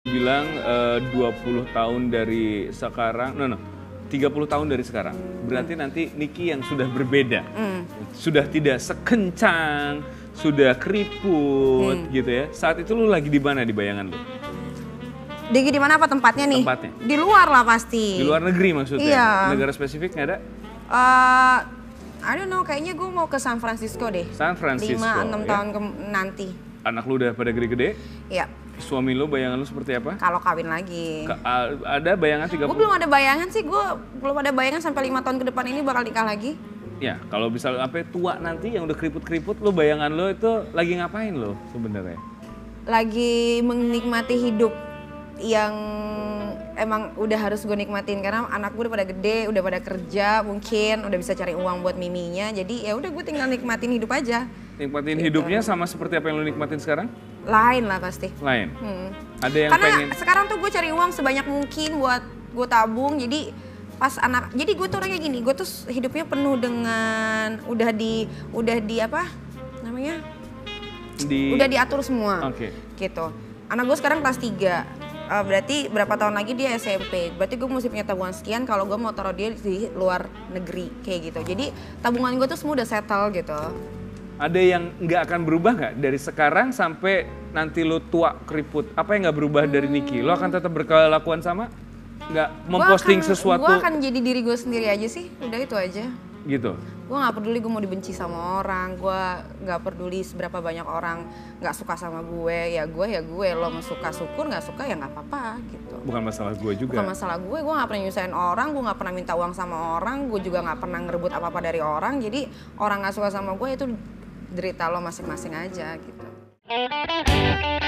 Bilang 20 tahun dari sekarang, 30 tahun dari sekarang. Berarti nanti Niki yang sudah berbeda. Sudah tidak sekencang, sudah keriput gitu ya. Saat itu lu lagi di mana di bayangan lu? Di mana apa tempatnya nih? Tempatnya. Di luar lah pasti. Di luar negeri maksudnya? Iya. Negara spesifik nggak ada? I don't know, kayaknya gue mau ke San Francisco deh. San Francisco, 5-6 ya? tahun nanti. Anak lu udah pada gede-gede? Iya. Suami lu bayangan lu seperti apa? Kalau kawin lagi. Ada bayangan 30? Gue belum ada bayangan sih, gue belum ada bayangan sampai 5 tahun ke depan ini bakal nikah lagi. Ya, kalau bisa sampai tua nanti yang udah keriput-keriput, lu bayangan lu itu lagi ngapain lo sebenarnya? Lagi menikmati hidup yang emang udah harus gue nikmatin karena anak gue udah pada gede, udah pada kerja, mungkin udah bisa cari uang buat miminya. Jadi ya udah gue tinggal nikmatin hidup aja. Nikmatin Gitu. hidupnya sama seperti apa yang lu nikmatin sekarang? Lain lah pasti. Lain. Ada yang Karena pengen sekarang tuh gue cari uang sebanyak mungkin buat gue tabung. Jadi pas jadi gue tuh orangnya gini, gue tuh hidupnya penuh dengan udah di apa namanya? Udah diatur semua. Oke. Gitu. Anak gue sekarang kelas 3. Berarti berapa tahun lagi dia SMP. Berarti gue mesti punya tabungan sekian kalau gue mau taruh dia di luar negeri kayak gitu. Jadi tabungan gue tuh semua udah settle gitu. Ada yang nggak akan berubah nggak dari sekarang sampai nanti lu tua keriput? Apa yang nggak berubah dari Niki? Lu akan tetap berkelakuan sama? Nggak memposting sesuatu? Gue akan jadi diri gue sendiri aja sih. Udah itu aja. Gitu. Gue nggak peduli gue mau dibenci sama orang. Gue nggak peduli seberapa banyak orang nggak suka sama gue. Ya gue. Lo mau suka syukur, nggak suka ya nggak apa-apa gitu. Bukan masalah gue juga. Bukan masalah gue nggak pernah nyusahin orang, gue nggak pernah minta uang sama orang, gue juga nggak pernah ngerebut apa-apa dari orang. Jadi orang nggak suka sama gue itu derita lo masing-masing aja gitu.